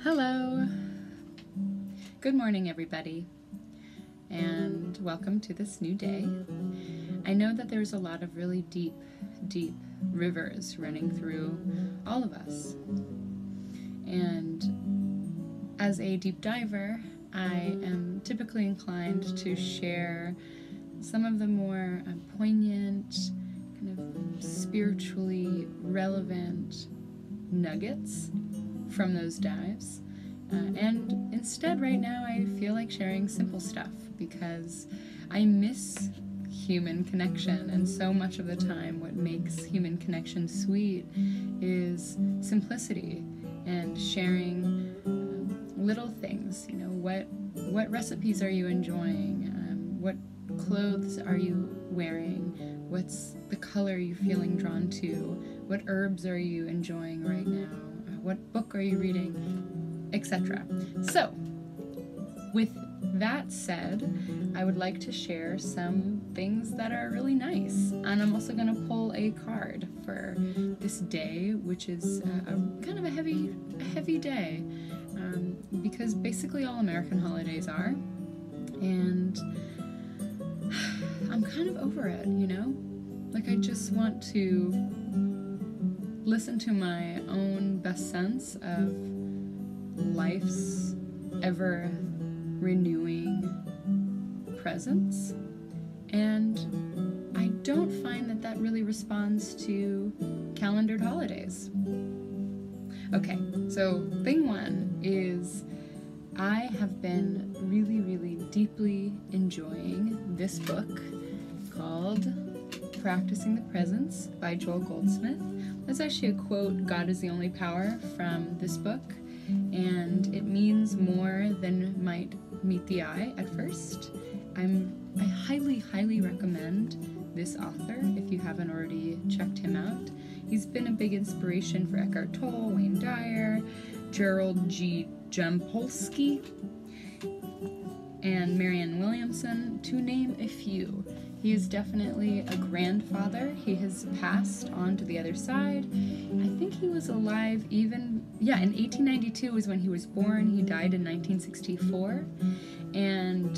Hello! Good morning, everybody, and welcome to this new day. I know that there's a lot of really deep rivers running through all of us, and as a deep diver, I am typically inclined to share some of the more poignant, kind of spiritually relevant nuggets from those dives. And instead, right now, I feel like sharing simple stuff because I miss human connection, and so much of the time what makes human connection sweet is simplicity and sharing little things. You know, what recipes are you enjoying? What clothes are you wearing? What's the color you're feeling drawn to? What herbs are you enjoying right now? What book are you reading? Etc. So, with that said, I would like to share some things that are really nice. And I'm also going to pull a card for this day, which is kind of a heavy day, because basically all American holidays are. And I'm kind of over it, you know? Like, I just want to listen to my own best sense of life's ever renewing presence, and I don't find that really responds to calendared holidays. Okay, so thing one is I have been really deeply enjoying this book called Practicing the Presence by Joel Goldsmith. That's actually a quote, "God is the only power," from this book, and it means more than might meet the eye at first. I highly recommend this author if you haven't already checked him out. He's been a big inspiration for Eckhart Tolle, Wayne Dyer, Gerald G. Jampolsky, and Marianne Williamson, to name a few. He is definitely a grandfather. He has passed on to the other side. I think he was alive in 1892 was when he was born. He died in 1964. And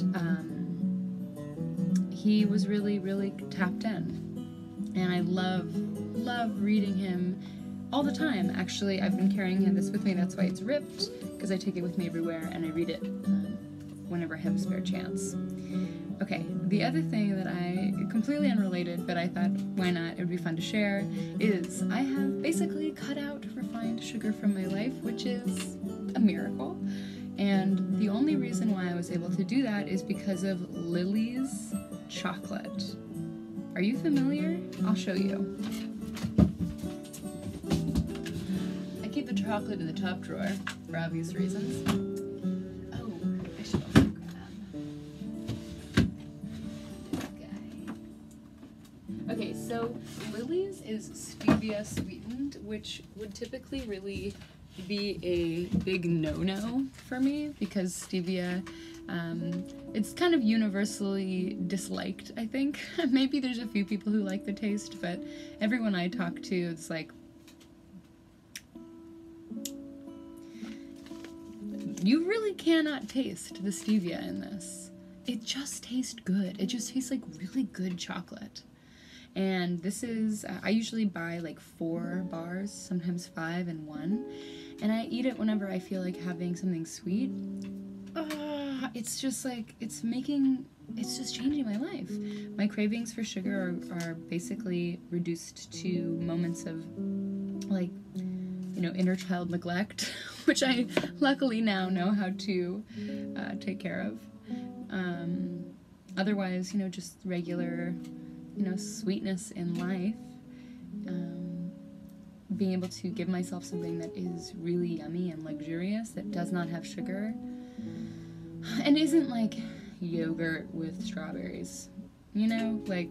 he was really tapped in. And I love reading him all the time. Actually, I've been carrying this with me. That's why it's ripped, because I take it with me everywhere and I read it whenever I have a spare chance. Okay, the other thing that completely unrelated, but I thought, why not, it would be fun to share, is I have basically cut out refined sugar from my life, which is a miracle. And the only reason why I was able to do that is because of Lily's chocolate. Are you familiar? I'll show you. I keep the chocolate in the top drawer for obvious reasons. Okay, so Lily's is stevia sweetened, which would typically really be a big no-no for me because stevia, it's kind of universally disliked, I think. Maybe there's a few people who like the taste, but everyone I talk to, it's like, you really cannot taste the stevia in this. It just tastes good. It just tastes like really good chocolate. And this is, I usually buy like 4 bars, sometimes 5 in one, and I eat it whenever I feel like having something sweet. It's just like, it's just changing my life. My cravings for sugar are basically reduced to moments of, like, you know, inner child neglect, which I luckily now know how to take care of. Otherwise, you know, just regular, you know, sweetness in life, being able to give myself something that is really yummy and luxurious, that does not have sugar, and isn't like yogurt with strawberries, you know, like,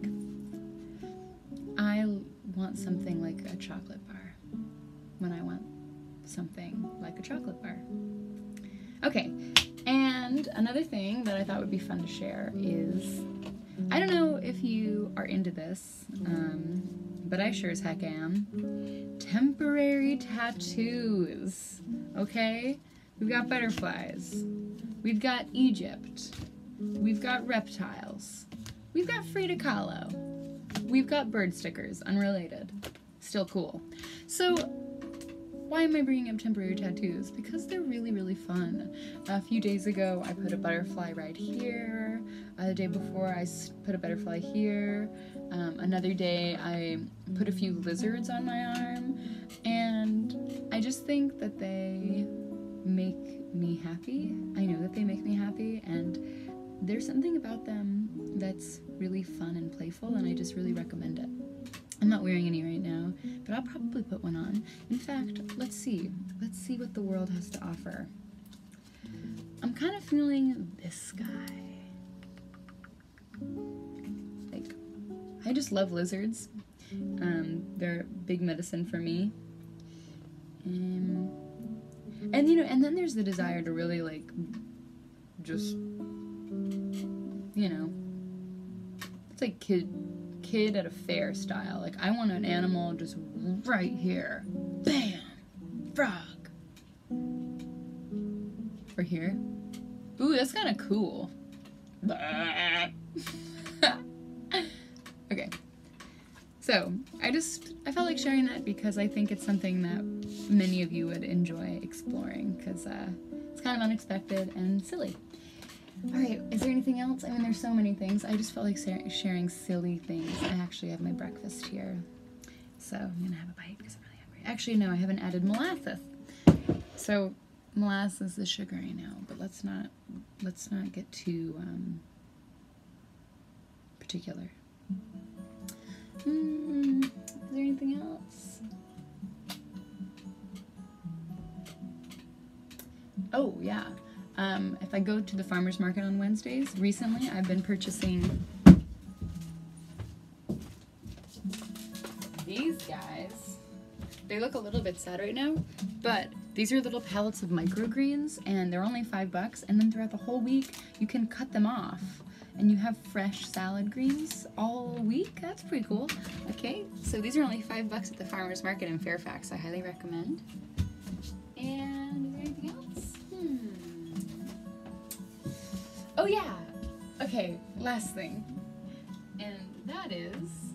I want something like a chocolate bar when I want something like a chocolate bar. Okay, and another thing that I thought would be fun to share is, I don't know if you are into this, but I sure as heck am. Temporary tattoos, okay? we've got butterflies, we've got Egypt, we've got reptiles, we've got Frida Kahlo, we've got bird stickers, unrelated, still cool. So why am I bringing up temporary tattoos? Because they're really, really fun. A few days ago, I put a butterfly right here. The day before, I put a butterfly here. Another day, I put a few lizards on my arm. And I just think that they make me happy. I know that they make me happy, and there's something about them that's really fun and playful, and I just really recommend it. I'm not wearing any right now, but I'll probably put one on. In fact, let's see. Let's see what the world has to offer. I'm kind of feeling this guy. Like, I just love lizards. They're big medicine for me. And you know, and then there's the desire to really like, just, you know, it's like kid at a fair style. Like, I want an animal just right here. Bam! Frog! Or here. Ooh, that's kind of cool. Okay. So, I felt like sharing that because I think it's something that many of you would enjoy exploring, because it's kind of unexpected and silly. Alright, is there anything else? I mean, there's so many things. I just felt like sharing silly things. I actually have my breakfast here, so I'm gonna have a bite because I'm really hungry. Actually, no, I haven't added molasses. So, molasses is sugar, I know, but let's not get too particular. Is there anything else? Oh, yeah. If I go to the farmer's market on Wednesdays, recently I've been purchasing these guys. They look a little bit sad right now, but these are little pellets of microgreens, and they're only $5, and then throughout the whole week you can cut them off, and you have fresh salad greens all week. That's pretty cool. Okay, so these are only $5 at the farmer's market in Fairfax. I highly recommend. And is there anything else? Oh yeah! Okay, last thing. And that is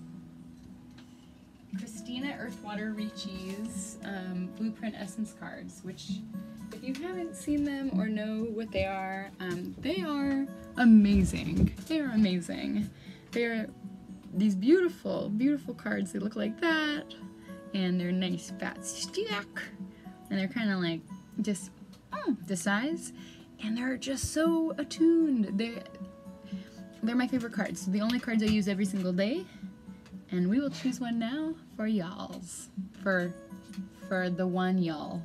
Christina Earthwater Ricci's Blueprint Essence cards, which, if you haven't seen them or know what they are amazing. They are amazing. They're these beautiful, beautiful cards. They look like that, and they're nice fat stack, and they're kind of like just the size, and they're just so attuned. They're my favorite cards. The only cards I use every single day, and we will choose one now for y'alls, for the one y'all.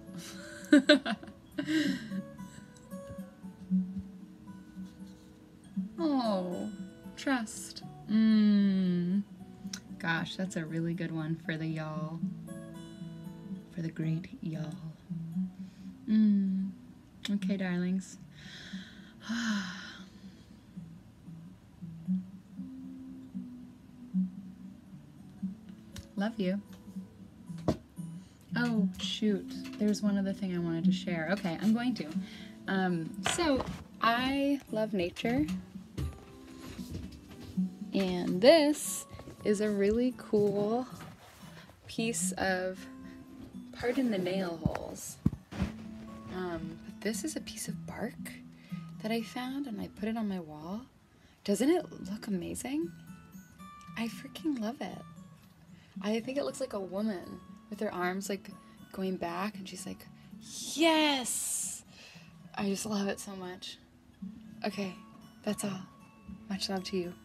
Oh, trust. Gosh, that's a really good one for the y'all. For the great y'all. Okay, darlings. Love you. Oh, shoot. There's one other thing I wanted to share. Okay, I'm going to. So, I love nature. And this is a really cool piece of, pardon the nail holes. But this is a piece of bark that I found, and I put it on my wall. Doesn't it look amazing? I freaking love it. I think it looks like a woman with her arms like going back, and she's like, yes! I just love it so much. Okay, that's all. Much love to you.